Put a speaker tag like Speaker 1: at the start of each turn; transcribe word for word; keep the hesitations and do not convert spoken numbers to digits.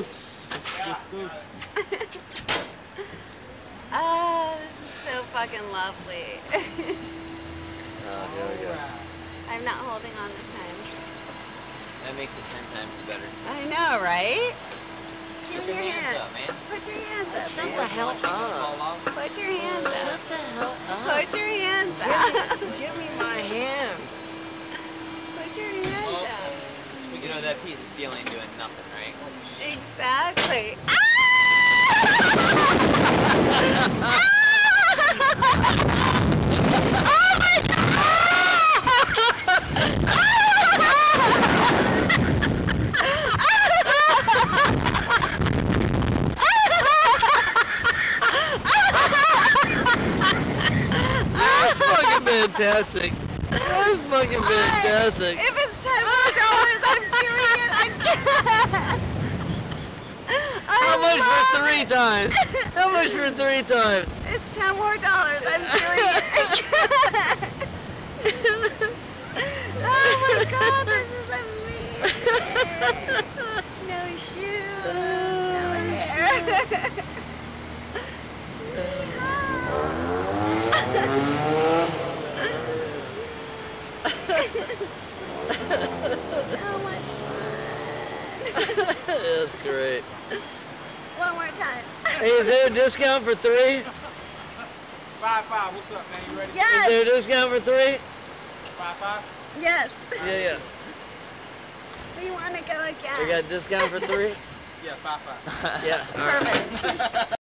Speaker 1: goose.
Speaker 2: Yeah.
Speaker 3: Ah, this is so fucking lovely.
Speaker 1: Oh, here we go.
Speaker 3: I'm not holding on this time.
Speaker 4: That makes it ten times better.
Speaker 3: I know, right?
Speaker 4: Put
Speaker 3: Give
Speaker 4: your
Speaker 3: me
Speaker 4: hands
Speaker 3: hand.
Speaker 4: up, man.
Speaker 3: Put your hands up,
Speaker 4: Shut
Speaker 3: man.
Speaker 4: the hell up.
Speaker 3: Put your hands up.
Speaker 4: Shut the hell up.
Speaker 3: Put your hands up.
Speaker 4: Give me my hand.
Speaker 3: Put your hands
Speaker 4: Oh.
Speaker 3: up.
Speaker 4: You know that piece of steel ain't doing nothing, right?
Speaker 3: Exactly.
Speaker 1: That's fucking fantastic. That's fucking fantastic.
Speaker 3: If it's ten more dollars, I'm doing it again.
Speaker 1: How much for three times? How much for three times?
Speaker 3: It's ten more dollars. I'm doing it again. Oh my god, this is amazing. No shoes, no hair. So much fun.
Speaker 1: That's great.
Speaker 3: One more time.
Speaker 1: Hey, is there a discount for three?
Speaker 2: Five five. What's up, man? You ready?
Speaker 1: Is there a
Speaker 3: Yes.
Speaker 1: discount for three?
Speaker 2: Five five.
Speaker 3: Yes.
Speaker 1: Yeah, yeah.
Speaker 3: We want to go again.
Speaker 1: We got a discount for three?
Speaker 2: Yeah, five five.
Speaker 1: Yeah. All right.
Speaker 3: Perfect.